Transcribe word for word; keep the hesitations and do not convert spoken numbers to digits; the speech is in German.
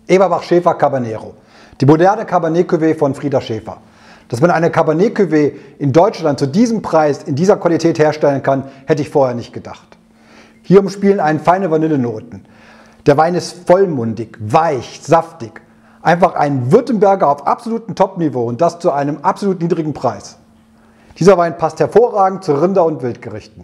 Eberbach Schäfer Cabanero. Die moderne Cabernet Cuvée von Frieder Schäfer. Dass man eine Cabernet Cuvée in Deutschland zu diesem Preis, in dieser Qualität herstellen kann, hätte ich vorher nicht gedacht. Hier umspielen einen feine Vanillenoten. Der Wein ist vollmundig, weich, saftig. Einfach ein Württemberger auf absolutem Top-Niveau und das zu einem absolut niedrigen Preis. Dieser Wein passt hervorragend zu Rinder- und Wildgerichten.